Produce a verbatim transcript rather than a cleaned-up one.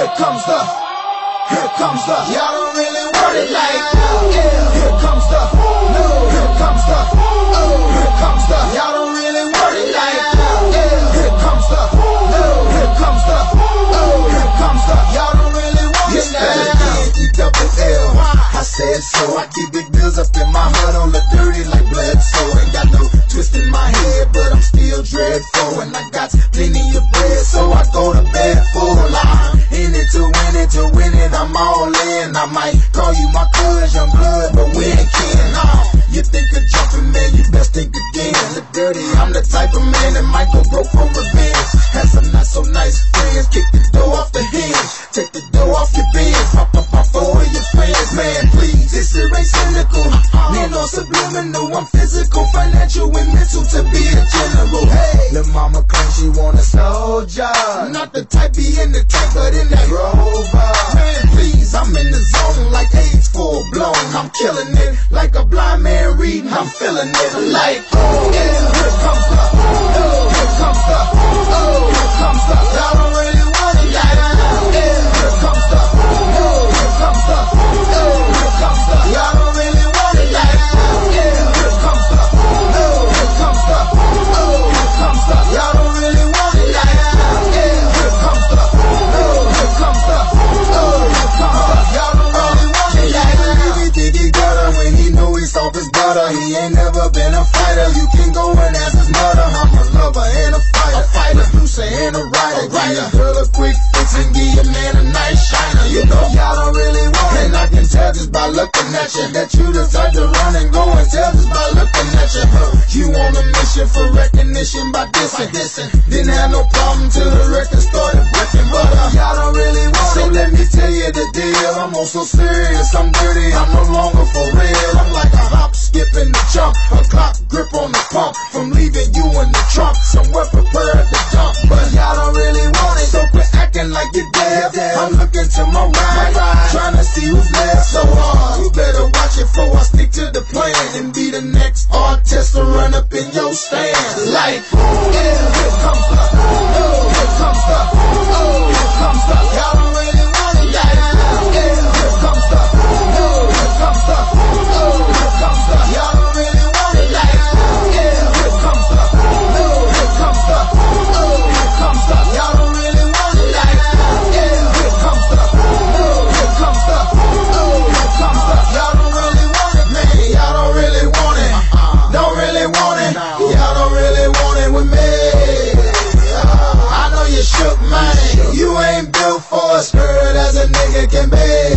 Here comes the, here comes the, y'all don't really want it like that. Yeah. Here comes the, no, here comes the, oh, here comes the, y'all don't really want it like that. Yeah. Here comes the, no, here comes the, oh, here comes the, y'all don't really want it like that. E double L, I said so. I keep big bills up in my hood on the dirty like blood, so ain't got no twist in my head, but I'm still dreadful, and I got plenty of bread, so I go to bed full. I'm in it to win it, to win it, I'm all in. I might call you my cuz, young blood, but we ain't kin. Uh, you think of jumping, man, you best think again. Look dirty, I'm the type of man that might go broke for revenge. Had some not so nice friends, kick the door off the hinge, take the door off your bins, pop up my phone of your friends, man, please. This shit ain't cynical, man, no subliminal. I'm physical, financial, and mental to be a general. Hey, lil' mama claims she want a soldier, not the type be in the tank, but in that Rover. Man, please, I'm in the zone like AIDS full blown. I'm killing it like a blind man reading. I'm feeling it like, oh, yeah, here comes the, oh, here comes the, oh, here comes the, y'all don't really want it like that. Yeah, here comes the, oh, here comes the, oh, here comes the, y'all don't really want it like that. Yeah, here comes the, oh, here comes the, oh, here comes the, y'all don't really want it like that. Yeah, here comes the, oh, here comes the, oh, here comes the, y'all don't really want it like that. He think he got her when he know he's off his butter. He ain't never been a fighter. You can go and ask his mother. I'm a lover and a fighter, a fighter, producer and a writer. Give your girl a quick fix and give your man a nice shiner. You know y'all don't really want it, and I can tell just by looking at you that you the type to run and go and tell just by looking at you. Huh. You on a mission for recognition by dissing, dissing. Didn't have no problem till the record started breaking, but uh, y'all don't really want it. So let me tell you the deal. I'm on so serious, I'm dirty, I'm no longer for real. I'm like a hop, skip, and a jump, a clock grip on the pump, from leaving you in the trunk, somewhere prepared to dump. But y'all don't really want it, so quit acting like you're dead. I'm looking to my right, trying to see who's left. So uh, you better watch it before I stick to the plan and be the next artist to run up in your stand. Like, yeah, here comes the, oh, here comes the, oh, here comes the, y'all don't really want it like that. Yeah, here comes the, oh, here comes the, oh, here comes the, y'all don't really want it like that. Yeah, here comes the, oh, here comes the, oh, here comes the, y'all don't really want it like that. Yeah, here comes the, oh, here comes the, oh, here comes the, y'all don't really want it, man. Y'all don't really want it, don't really want it. Y'all don't really want it with me. I know you shook, man. You ain't built for a skirt as a nigga can be.